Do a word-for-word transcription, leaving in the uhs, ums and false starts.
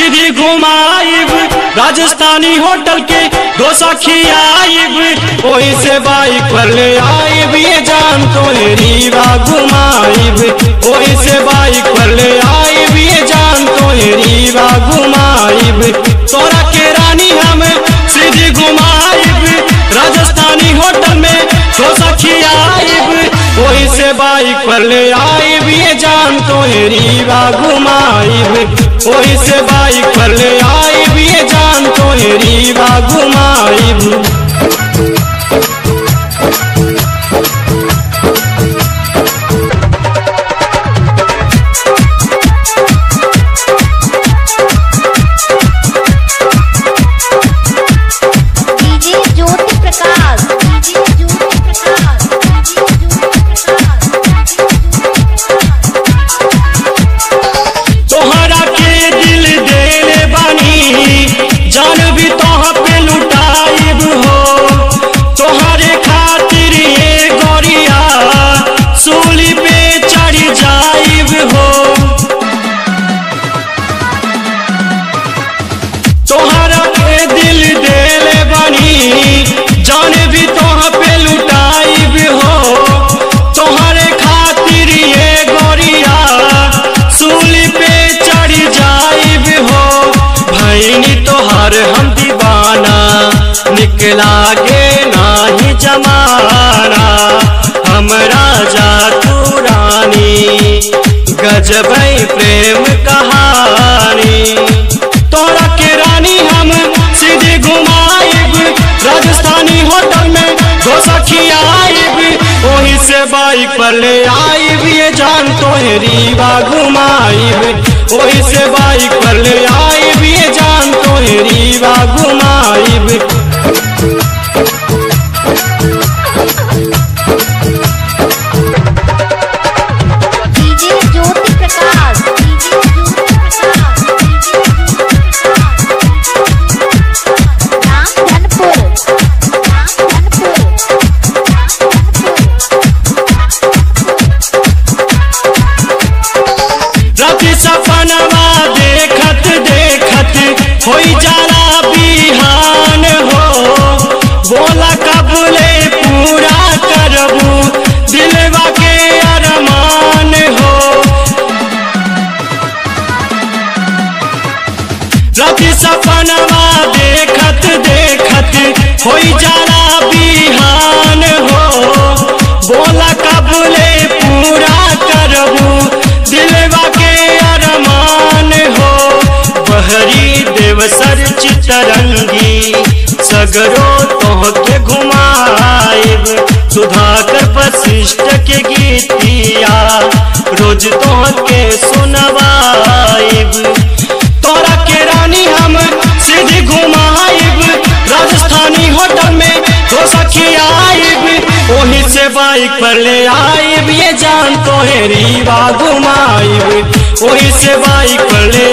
सीधी घुमाइब राजस्थानी होटल के डोसा खियाइब ओही से बाइक पर ले आइब ये जान तो रीवा घुमाइब ओही से बाइक पर ले आइब ये जान तो रीवा घुमाइब तोरा के रानी हम सीधी घुमाइब राजस्थानी होटल में डोसा खियाइब ओही से बाइक पर ले आइब ये जान तो रीवा घुमाइब ओही से बाइक पर ले आइब ये जान तो रीवा घुमाइब। हम दीवाना निकला के नाही जमाना हमरा जा तू रानी गजब प्रेम कहानी तोरा के रानी हम सीधे घुमाइब राजस्थानी होटल में डोसा खियाइब ओही से बाइक पर ले आइब ये जान तो रीवा घुमाइब ओही से बाइक पर ले आइब ये जान तो रीवा घुमाइब। सपनवा देखत देखत होई जाला बिहान हो बोला कबले पूरा करबू दिलवा के अरमान हो राती सपनवा देखत देखत होई जाला बिहान हो बोला कबले पूरा करबू दिलवा के अरमान हो बहरी देवसर चितरंगी सगरो तोह के घुमाइब सुधाकर वशिष्ठ के गीतिया रोज तोह के सुनवाइब तोरा के रानी हम सीधी घुमाइब राजस्थानी होटल में डोसा खियाइब ओही से बाइक पर ले आइब ये जान तो रीवा घुमाइब ओही से बाइक पर ले